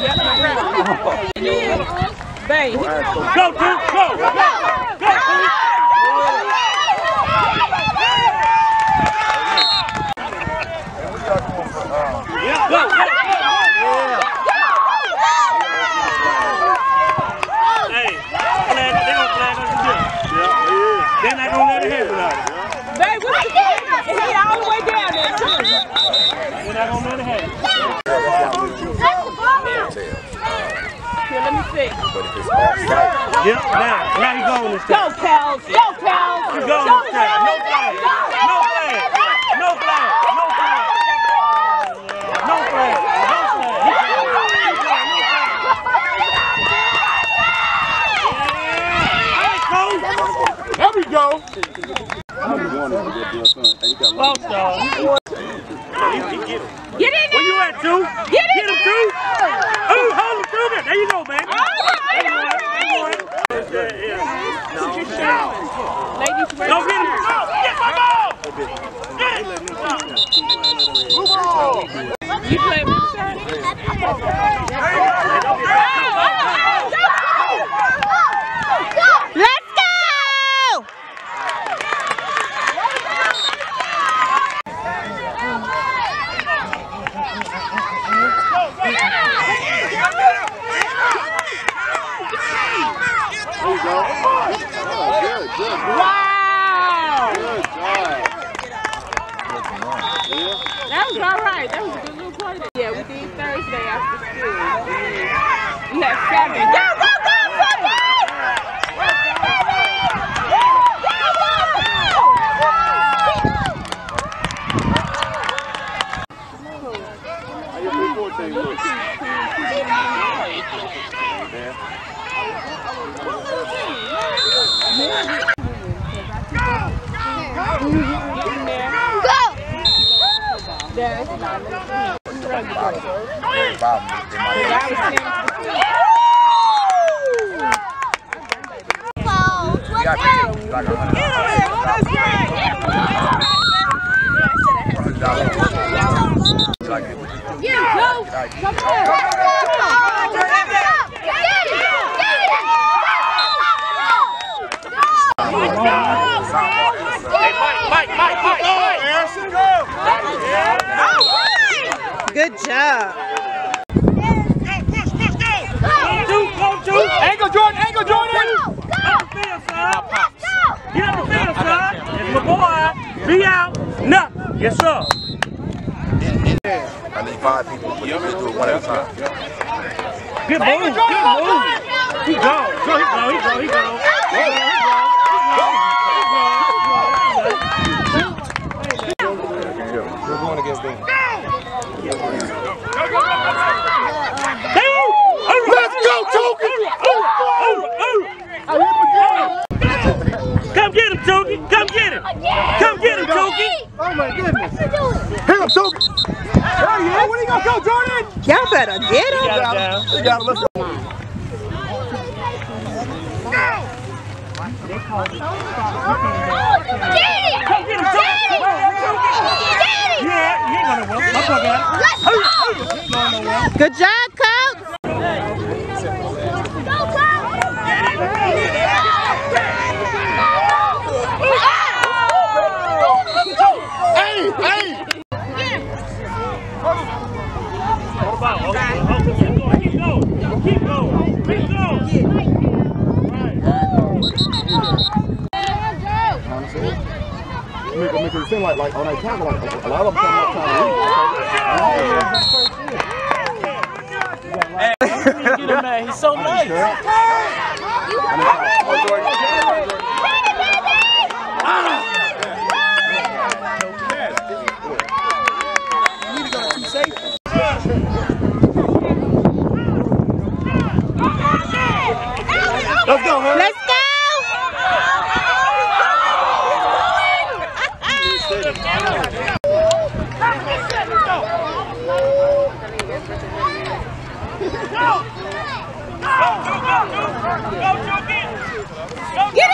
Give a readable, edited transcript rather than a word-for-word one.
Babe. Go, Duke, go! Go, Duke! Yeah, go! Hey, they're gonna flag us again. They're not gonna let it happen without it. Babe, what's the game? He all the way down there, too. They're not gonna let it happen. Here, let me see. Yep, now he going this time. Go, Pals. Go, Pals. He going this time. No flag. No flag. No flag. No flag. No flag. No flag. There we go. Get in there. Where you at, two? Get in him, two. Oh, hold him, two. There you go, baby. Ladies, go get him. Get my ball. You play with Let's go! There you go. Good, good. wow! Good job. That was all right. That was a good little play. Yeah, we did Thursday after school. We had 7. Go, go, go, football! How your 3-4 team look? Good job. Angle Jordan, angle Jordan! Up the field, son! Get up the field, son! It's my boy! Be out! No! Yes, sir! I need 5 people, but you can do it one at a time. Good move! Good move! He gone! He gone! He gone! We're going against them. Let's go, Toki! Come get him, Toki! Come get him! Come get him, Toki! Oh my goodness! Hit him, Toki! There he is! Where you gonna go, Jordan? Y'all better get him. You got him. Let's go. Come get him, Toki! Yeah, he ain't gonna work. I'm talking about. Good job, coach. Hey! Keep going. Keep going. Keep going. Make it seem like on that tackle, like a lot of them come up trying to Get him, man. He's so nice. Let's go, man. Let's go. Get